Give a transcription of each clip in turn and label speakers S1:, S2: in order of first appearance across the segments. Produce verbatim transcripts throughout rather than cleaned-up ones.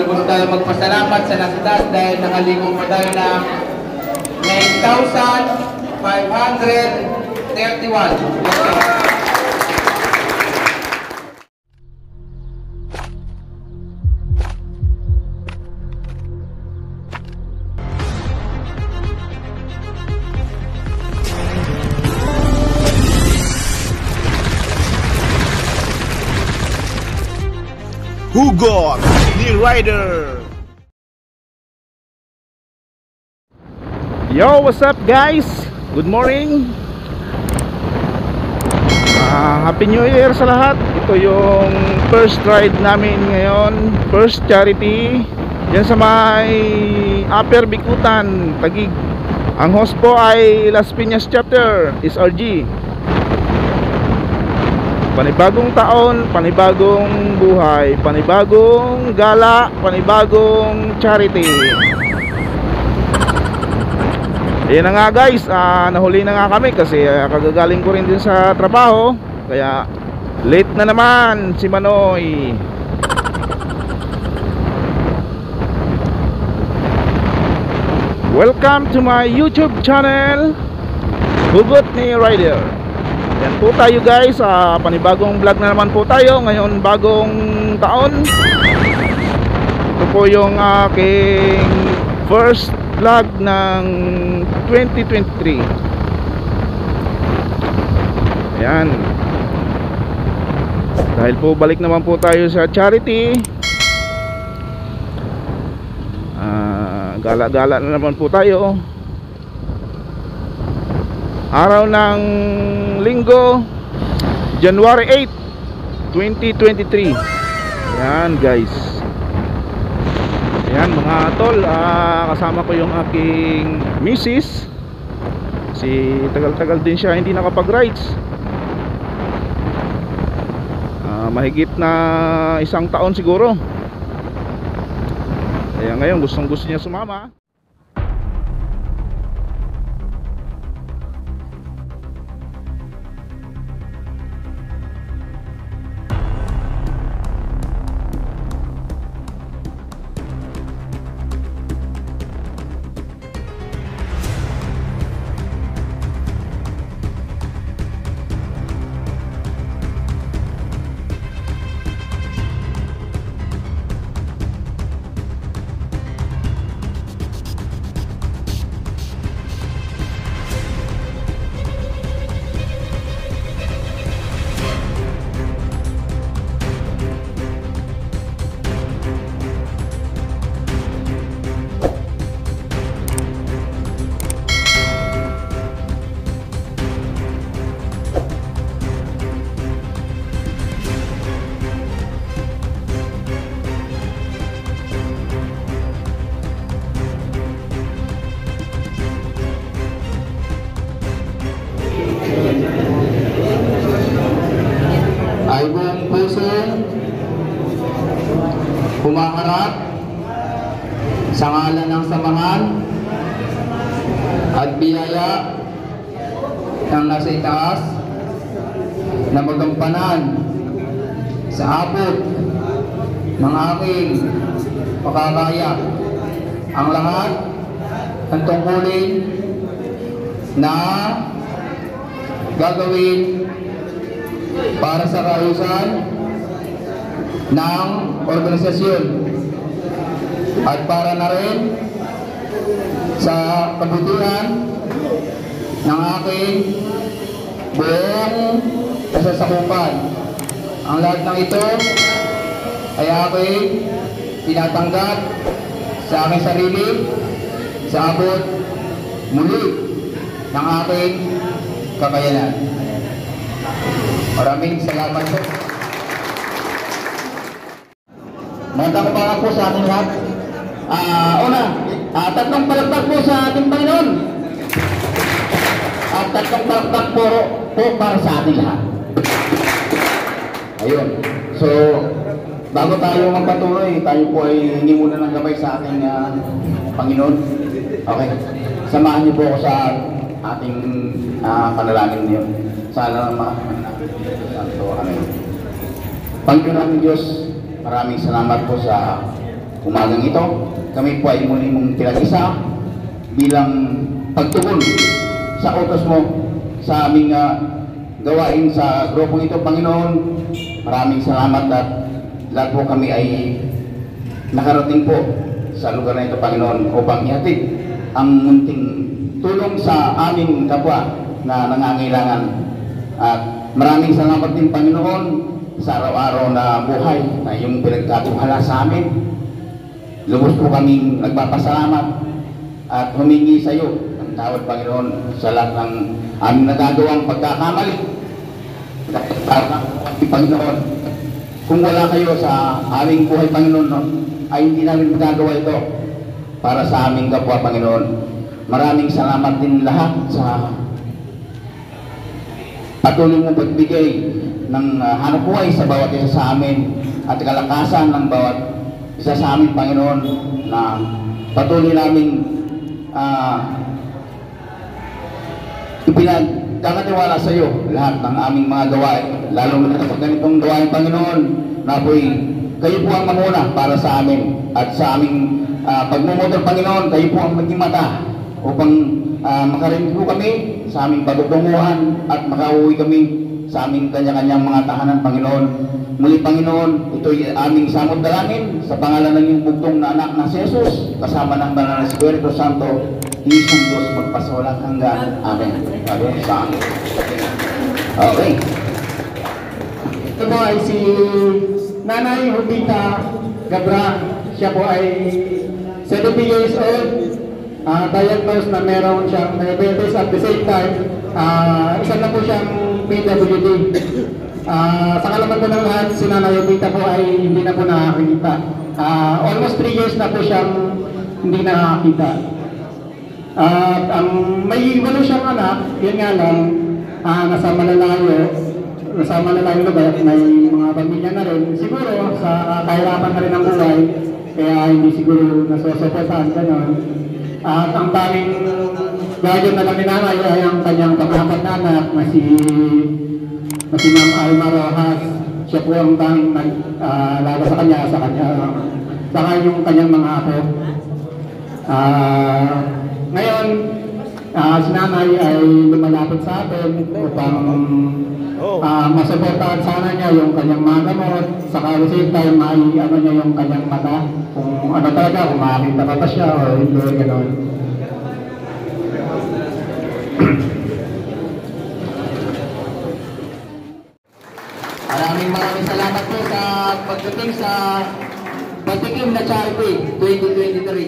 S1: lubos tayo magpasalamat sa nastas dahil nakaligong pa tayo ng nine thousand five hundred thirty-one. Okay.
S2: Hugot ni Rider. Yo, what's up guys? Good morning. uh, Happy New Year sa lahat. Ito yung first ride namin ngayon, first charity yan sa may Upper Bikutan, Taguig. Ang host po ay Las Piñas Chapter, S R G. Panibagong taon, panibagong buhay, panibagong gala, panibagong charity. Ayan na nga guys, uh, nahuli na nga kami kasi uh, kagagaling ko rin din sa trabaho. Kaya late na naman si Manoy. Welcome to my YouTube channel, Hugot ni Rider. Yan po tayo guys, uh, panibagong vlog na naman po tayo. Ngayon bagong taon. Ito po yung aking first vlog ng twenty twenty-three. Ayan. Dahil po balik naman po tayo sa charity, uh, gala-gala na naman po tayo. Araw ng Linggo, January eighth, twenty twenty-three. Ayan guys. Ayan mga tol, uh, kasama ko yung aking misis. Si tagal-tagal din siya hindi nakapag-rides. uh, Mahigit na isang taon siguro. Kaya ngayon gustong gusto niya sumama. Ay buong puso humaharap sa ngalan ng samahan at biyaya ng nasa itaas na magampanan sa abot ng aking makakaya ang lahat ng tungkulin na gagawin para sa kaayusan ng organisasyon at para na rin sa kabutihan ng aking buong kasasakupan. Ang lahat ng ito ay aking tinatanggap sa aking sarili sa abot muli ng aking kakayanan. Maraming salamat po. Magandang umaga po sa ating lahat. Uh, una, uh, tatlong palakpak po sa ating Panginoon. At tatlong palakpak po, po para sa ating lahat. Ayun. So, bago tayo magpatuloy, tayo po ay hindi muna ng gabay sa ating uh, Panginoon. Okay. Samahan niyo po ako sa ating uh, panalangin niyo. Sana naman natin. Santo, amen. Panginoon namin Diyos, maraming salamat po sa
S3: umagang ito, kami po ay muli mong pinag-isa bilang pagtugon sa utos mo sa aming uh, gawain sa grupong ito, Panginoon. Maraming salamat at lahat po kami ay nakarating po sa lugar na ito, Panginoon, upang ihatid ang munting tulong sa aming kapwa na nangangailangan. At maraming salamat din, Panginoon, sa araw-araw na buhay na iyong pinagkatuhala sa amin. Lubos po kaming nagpapasalamat at humingi sa iyo ng tawad, Panginoon, sa lahat ng aming nagagawang pagkakamali. Dahil para Panginoon, kung wala kayo sa aming buhay, Panginoon, no, ay hindi namin magagawa ito para sa aming kapwa, Panginoon. Maraming salamat din lahat sa patuloy mong pagbigay ng uh, hanap buhay sa bawat isa sa amin at kalakasan ng bawat isa sa amin, Panginoon, na patuloy namin uh, ipinagkakatiwala sa iyo lahat ng aming mga gawain, lalo na sa ganitong gawain, Panginoon, na po'y kayo po ang mamuna para sa amin at sa aming uh, pagmumotor, Panginoon. Kayo po ang maging mata upang uh, makarinig po kami sa aming patutunguhan at makauwi kami sa aming kanya-kanyang mga tahanan, Panginoon. Muli, Panginoon, ito'y aming samot dalangin sa pangalan ng iyong bugtong na anak na si Jesus, kasama ng banal na Espiritu Santo, isang Diyos magpasawalang hanggan. Amen. Amen. Sa amin. Okay.
S4: Ito po ay si Nanay Jovita Gabra. Siya po ay seventy years old. Uh, diagnosed na meron siyang diabetes at the same time, uh, isa na po siyang P W D. Uh, sa kalaman po ng lahat, si Nanay Jovita po ay hindi na po nakakita. Uh, almost three years na po siyang hindi nakakita. At uh, ang may walo siyang anak, yun nga lang, uh, nasa malalayo, nasa malalayo lugar, may mga pamilya na rin. Siguro, sa uh, kahirapan na rin ng buhay, kaya hindi siguro nasusuportahan, gano'n. At ang tanging gagawin na lang ni Nanay ay ang kanyang pang-apat na anak na si, na si Ma'am Alma Rojas. Siya po ang tanging nag-alaga uh, sa kanya, sa kanya, uh, sa yung kanyang mga apo. Uh, ngayon, uh, si Nanay ay lumalapit sa atin upang uh, masuportahan sana niya yung kanyang mga gamot, saka at the same time ay ano niya yung kanyang mata, kung ano talaga, kung makakita pa pa siya o hindi, gano'n.
S3: Maraming maraming salamat po sa pagdating sa Patikim na Charity twenty twenty-three.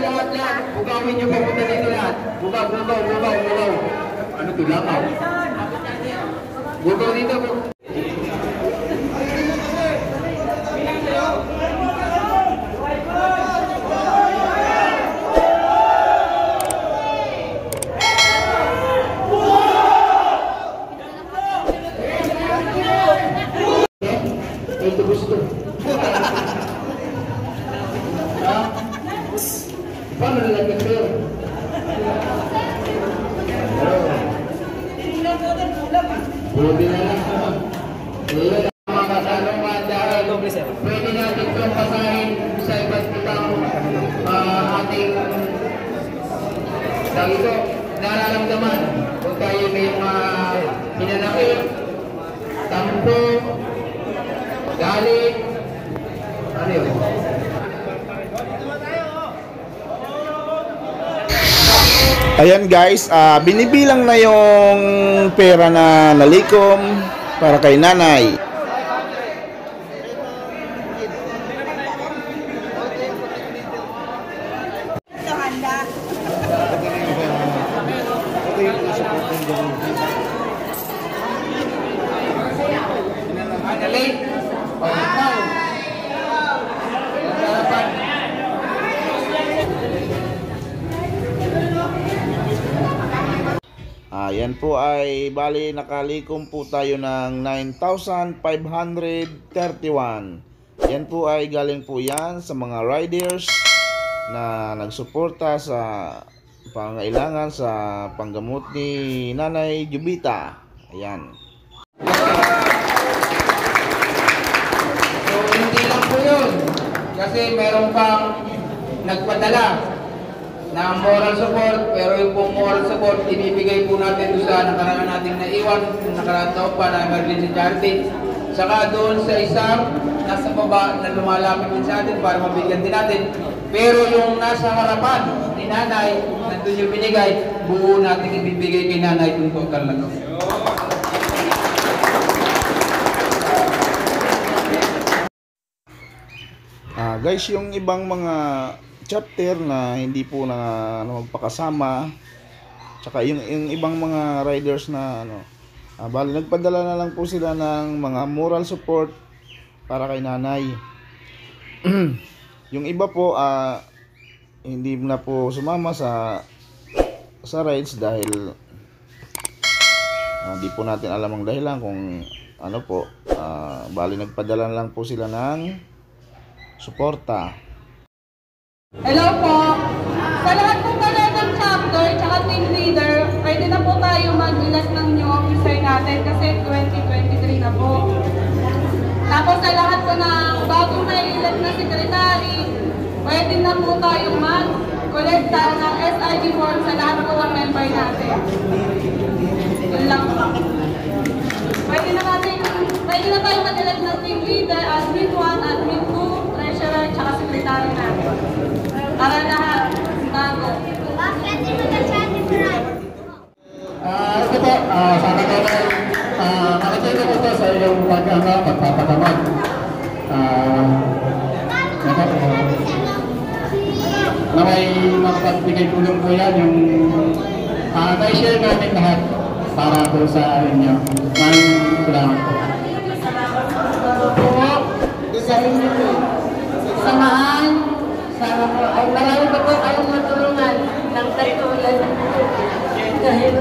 S1: lahat yan. Bugawin nyo papunta dito lahat. Bugaw, bugaw, bugaw, bugaw. Ano to, langaw? Bugaw dito, bugaw. Ito gusto. Ha? Paano nalagyan kayo? Buti na lang naman. Ilan ang mga katanungan dahil pwede natin itong pasahin sa iba't ibang uh, ating dahil nararamdaman kung tayo may mga hinanakit, tampo, galit, ano yun?
S2: Ayan guys, ah, binibilang na yung pera na nalikom para kay nanay. Ayan po ay bali nakalikom po tayo ng nine thousand five hundred thirty-one. Yan po ay galing po yan sa mga riders na nagsuporta sa pangailangan sa panggamot ni Nanay Jubita. Ayan.
S1: So hindi lang po yun. Kasi meron pang nagpadala na moral support, pero yung pong moral support ibibigay po natin doon sa nakaraan nating naiwan, nakaraan taon pa na emergency charity. Saka doon sa isang nasa baba na lumalapit din sa atin para mabigyan din natin. Pero yung nasa harapan ni nanay, nandun yung binigay, buo natin ibibigay kay nanay kung total na to.
S2: Ah, guys, yung ibang mga chapter na hindi po na ano, magpakasama, tsaka yung, yung ibang mga riders na ano, ah, bali nagpadala na lang po sila ng mga moral support para kay nanay. Yung iba po ah, hindi na po sumama sa sa rides dahil ah, di po natin alam ang dahilan kung ano po, ah, bali nagpadala na lang po sila ng suporta.
S5: Hello po! Sa lahat po pala ng chapter tsaka team leader, pwede na po tayo mag-ilas ng new officer natin kasi twenty twenty-three na po. Tapos sa lahat po ng bagong naiilas na secretary, pwede na po tayo mag-kolekta ng S I G form sa lahat po ng member natin. Yun lang po. Pwede na natin, pwede na tayo mag-ilas ng team leader, admin one, admin two, treasurer, tsaka secretary natin. Para lahat, bago.
S4: Ah, ito po, ah, sa kagalan, ah, nakikita ko po sa iyong pag-ano, pagpapagamot. Ah, ito po, na may makapagbigay tulong po yan, yung ah, na-share natin lahat para po sa inyo. Maraming salamat po.
S5: Po, sa inyo po. Samahan, sana po, ay marami pa po kayong matulungan ng tagtulan. Dahil,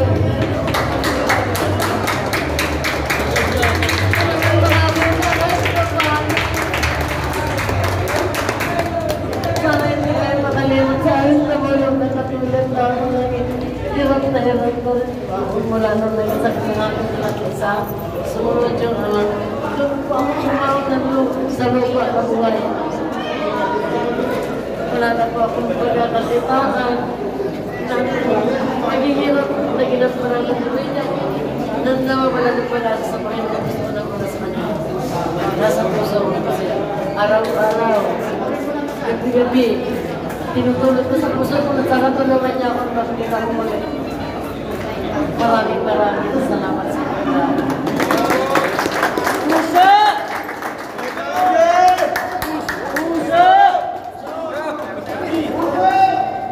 S5: sana hindi kayo makalimot sa akin na bulong na katulad na ako naging hirap na hirap ko rin. Mula nung nagsasak ng aking pinag-isa, sumunod yung anak. Doon po ako kumawag ng lupa sa lupa na buhay. Wala na po akong pagkakasitaan. Naghihirap, naghihirap ko na lang buhay niya. Nang nawawala na pala sa Panginoon, gusto na ko na sa kanya. Nasa puso ko kasi araw-araw, gabi-gabi, tinutulog ko sa puso ko at saka tulungan niya ako at makikita ko magaling. Maraming maraming salamat sa kanya. Puso! Puso!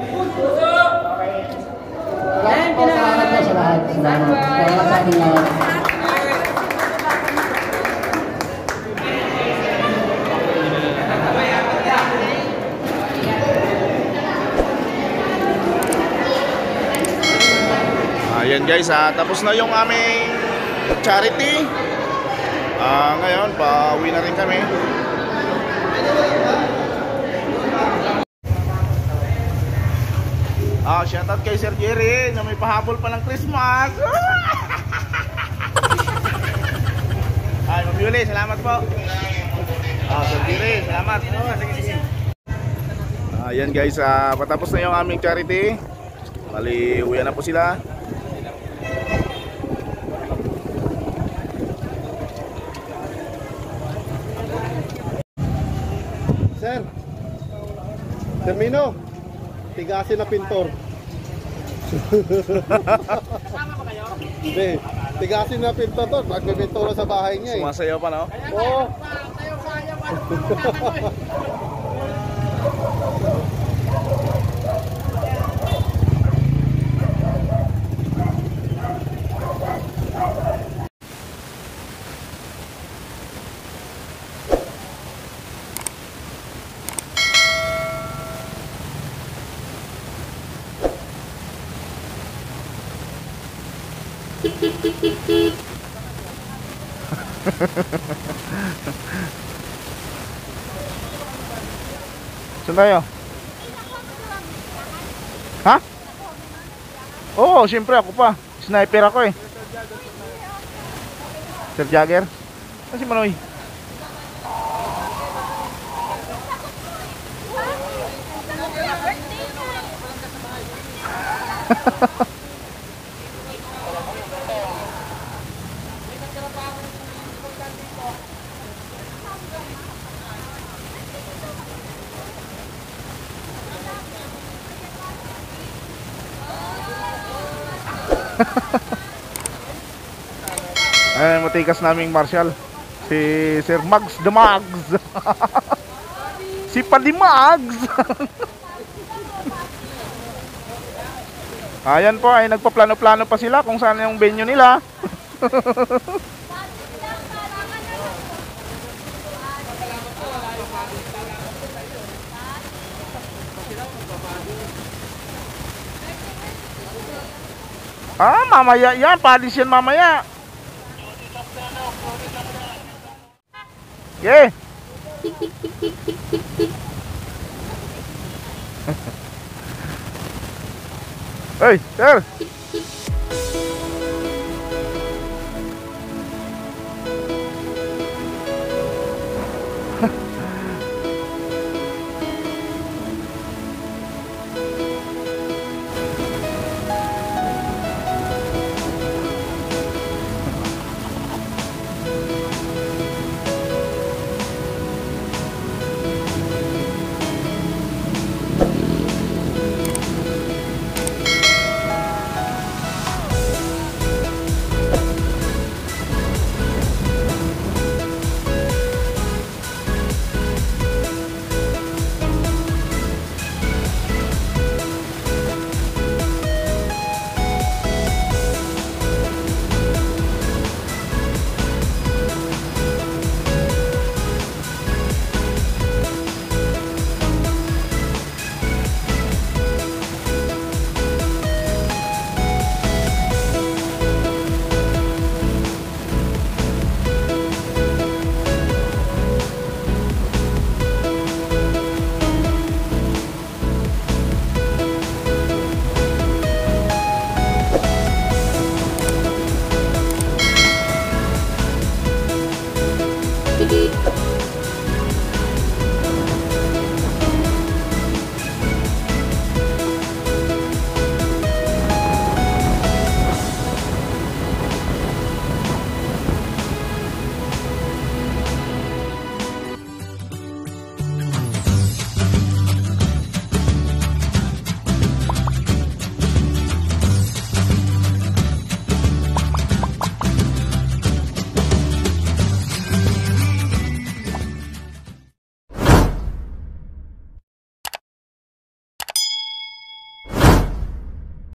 S2: Ayan guys, ah, tapos na yung aming charity. Ah, ngayon, pauwi na rin kami. Ah, shoutout kay Sir Jerry na may pahabol pa ng Christmas. Ay, Ma'am Yuli, salamat po. Ah, Sir Jerry, salamat. Ayan guys, ah, patapos na yung aming charity. Bali, uwi na po sila.
S6: Sir, Termino, tigasin na pintor. Hindi, tigasin na pintor to. Magpipintura sa bahay niya eh.
S2: Sumasayaw pa, no?
S6: Oo.
S2: Saan tayo? Ha? Oo, siyempre ako pa. Sniper ako eh. Sir Jagger? Ano si Manoy? Ay, matikas naming Marshall. Si Sir Mags the Mags. Si Padi Mags. Ayan po, ay nagpaplano-plano pa sila kung saan yung venue nila. Ah, mamaya yan, palis yan mamaya. Yeah. Hey, sir.